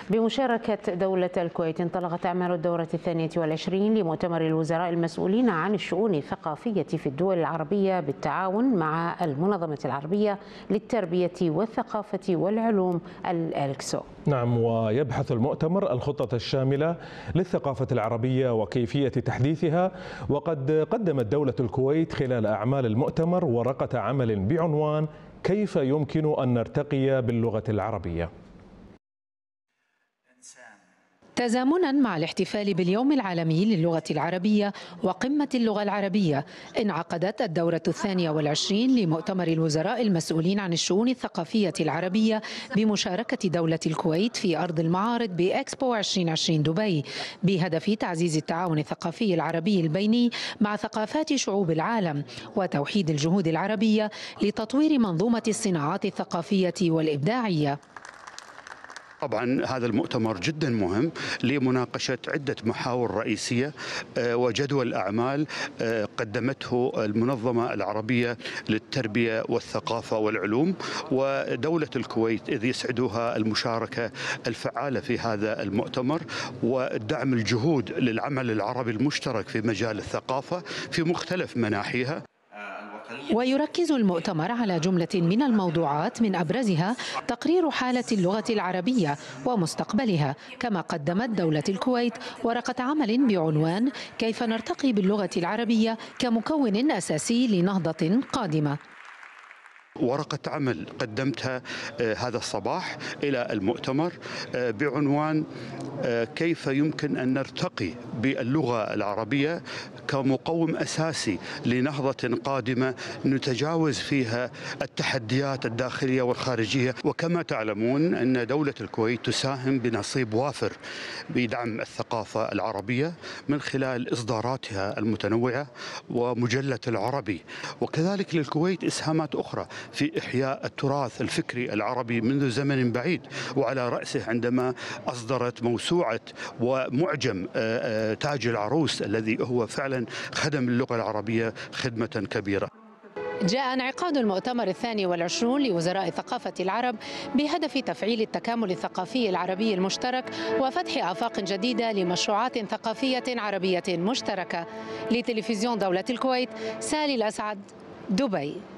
بمشاركة دولة الكويت انطلقت أعمال الدورة 22 لمؤتمر الوزراء المسؤولين عن الشؤون الثقافية في الدول العربية بالتعاون مع المنظمة العربية للتربية والثقافة والعلوم الألكسو. نعم، ويبحث المؤتمر الخطة الشاملة للثقافة العربية وكيفية تحديثها. وقد قدمت دولة الكويت خلال أعمال المؤتمر ورقة عمل بعنوان كيف يمكن أن نرتقي باللغة العربية. تزامنا مع الاحتفال باليوم العالمي للغة العربية وقمة اللغة العربية، انعقدت الدورة 22 لمؤتمر الوزراء المسؤولين عن الشؤون الثقافية العربية بمشاركة دولة الكويت في أرض المعارض بإكسبو 2020 دبي، بهدف تعزيز التعاون الثقافي العربي البيني مع ثقافات شعوب العالم وتوحيد الجهود العربية لتطوير منظومة الصناعات الثقافية والإبداعية. طبعا هذا المؤتمر جدا مهم لمناقشة عدة محاور رئيسية وجدول أعمال قدمته المنظمة العربية للتربية والثقافة والعلوم، ودولة الكويت إذ يسعدها المشاركة الفعالة في هذا المؤتمر ودعم الجهود للعمل العربي المشترك في مجال الثقافة في مختلف مناحيها. ويركز المؤتمر على جملة من الموضوعات من أبرزها تقرير حالة اللغة العربية ومستقبلها، كما قدمت دولة الكويت ورقة عمل بعنوان كيف نرتقي باللغة العربية كمكون أساسي لنهضة قادمة. ورقة عمل قدمتها هذا الصباح إلى المؤتمر بعنوان كيف يمكن أن نرتقي باللغة العربية كمقوم أساسي لنهضة قادمة نتجاوز فيها التحديات الداخلية والخارجية. وكما تعلمون أن دولة الكويت تساهم بنصيب وافر بدعم الثقافة العربية من خلال إصداراتها المتنوعة ومجلة العربي، وكذلك للكويت إسهامات أخرى في إحياء التراث الفكري العربي منذ زمن بعيد، وعلى رأسه عندما أصدرت موسوعة ومعجم تاج العروس الذي هو فعلا خدم اللغة العربية خدمة كبيرة. جاء انعقاد المؤتمر 22 لوزراء ثقافة العرب بهدف تفعيل التكامل الثقافي العربي المشترك وفتح آفاق جديدة لمشروعات ثقافية عربية مشتركة. لتلفزيون دولة الكويت، سالي الأسعد، دبي.